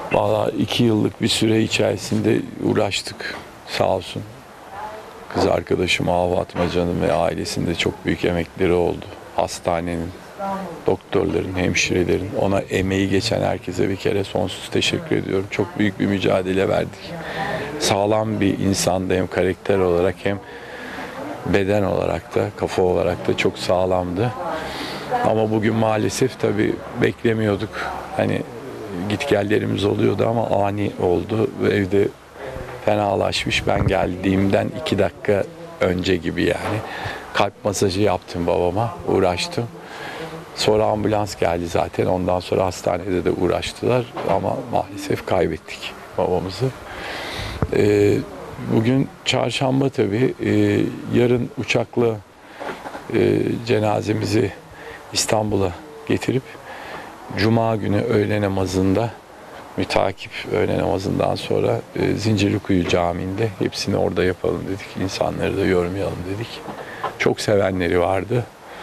Valla 2 yıllık bir süre içerisinde uğraştık. Sağ olsun. Kız arkadaşım Ahu Atmaca'nın ve ailesinde çok büyük emekleri oldu. Hastanenin, doktorların, hemşirelerin, ona emeği geçen herkese bir kere sonsuz teşekkür ediyorum. Çok büyük bir mücadele verdik. Sağlam bir insandı hem karakter olarak hem beden olarak da, kafa olarak da çok sağlamdı. Ama bugün maalesef tabii beklemiyorduk. Hani gitgellerimiz oluyordu ama ani oldu ve evde fenalaşmış. Ben geldiğimden 2 dakika önce gibi yani. Kalp masajı yaptım babama, uğraştım. Sonra ambulans geldi zaten. Ondan sonra hastanede de uğraştılar ama maalesef kaybettik babamızı. Bugün çarşamba tabii. Yarın uçakla cenazemizi İstanbul'a getirip Cuma günü öğle namazında mütakip öğle namazından sonra Zincirlikuyu Camii'nde hepsini orada yapalım dedik. İnsanları da yormayalım dedik. Çok sevenleri vardı.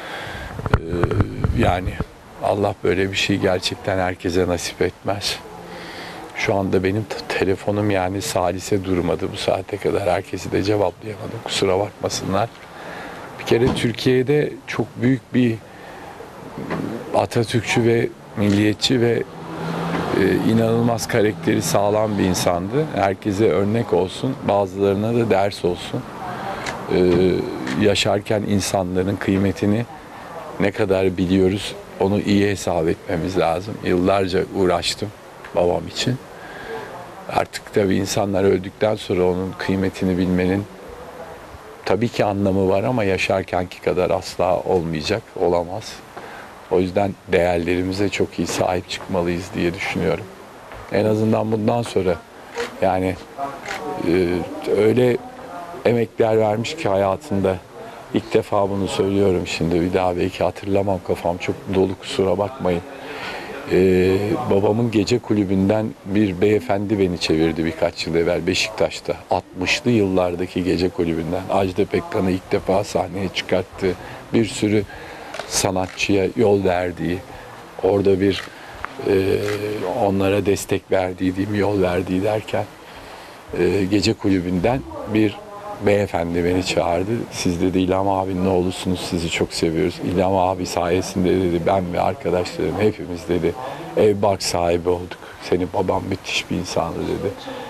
Yani Allah böyle bir şey gerçekten herkese nasip etmez. Şu anda benim telefonum yani salise durmadı bu saate kadar. Herkesi de cevaplayamadım. Kusura bakmasınlar. Bir kere Türkiye'de çok büyük bir Atatürkçü ve milliyetçi ve inanılmaz karakteri sağlam bir insandı. Herkese örnek olsun, bazılarına da ders olsun. Yaşarken insanların kıymetini ne kadar biliyoruz, onu iyi hesap etmemiz lazım. Yıllarca uğraştım babam için. Artık tabii insanlar öldükten sonra onun kıymetini bilmenin tabii ki anlamı var ama yaşarkenki kadar asla olmayacak, olamaz. O yüzden değerlerimize çok iyi sahip çıkmalıyız diye düşünüyorum. En azından bundan sonra yani öyle emekler vermiş ki hayatında. İlk defa bunu söylüyorum şimdi. Bir daha belki hatırlamam, kafam çok dolu, kusura bakmayın. Babamın gece kulübünden bir beyefendi beni çevirdi birkaç yıl evvel Beşiktaş'ta. 60'lı yıllardaki gece kulübünden. Ajda Pekkan'ı ilk defa sahneye çıkarttı. Bir sürü sanatçıya yol verdiği, orada bir onlara destek verdiği, diyeyim, yol verdiği derken gece kulübünden bir beyefendi beni çağırdı. Siz dedi İlham abinin oğlusunuz, sizi çok seviyoruz. İlham abi sayesinde dedi ben ve arkadaşlarım hepimiz dedi ev bark sahibi olduk. Senin baban müthiş bir insandı dedi.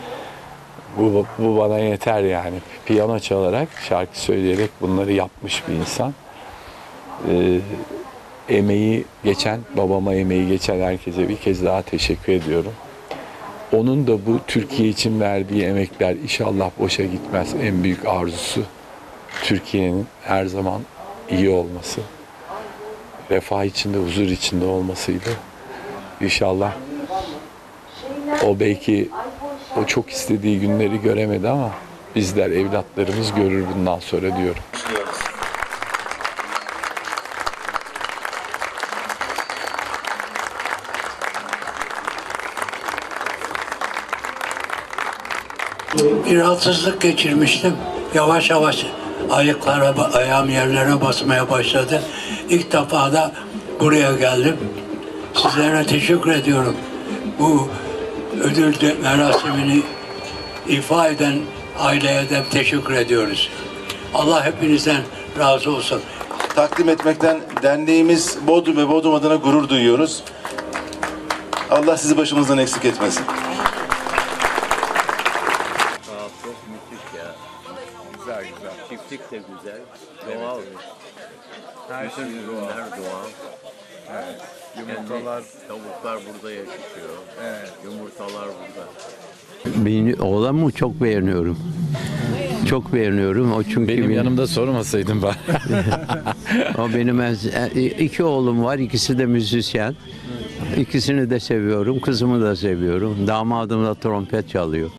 Bu bana yeter yani. Piyano çalarak, şarkı söyleyerek bunları yapmış bir insan. Emeği geçen, babama emeği geçen herkese bir kez daha teşekkür ediyorum. Onun da bu Türkiye için verdiği emekler inşallah boşa gitmez. En büyük arzusu Türkiye'nin her zaman iyi olması, refah içinde, huzur içinde olmasıydı. İnşallah o belki o çok istediği günleri göremedi ama bizler, evlatlarımız görür bundan sonra diyorum. Bir rahatsızlık geçirmiştim. Yavaş yavaş ayağım yerlere basmaya başladı. İlk defa da buraya geldim. Sizlere teşekkür ediyorum. Bu ödül merasimini ifa eden aileye de teşekkür ediyoruz. Allah hepinizden razı olsun. Takdim etmekten derneğimiz Bodrum ve Bodrum adına gurur duyuyoruz. Allah sizi başımızdan eksik etmesin. Çok müthiş ya. Güzel. Çiftlik de güzel. Doğal. Her şey doğal. Evet. Yumurtalar. Tavuklar burada yetişiyor. Evet. Yumurtalar burada. Benim oğlanımı çok beğeniyorum. Çok beğeniyorum. O çünkü Benim yanımda sormasaydın ben. o benim 2 oğlum var. İkisi de müzisyen. İkisini de seviyorum. Kızımı da seviyorum. Damadım da trompet çalıyor.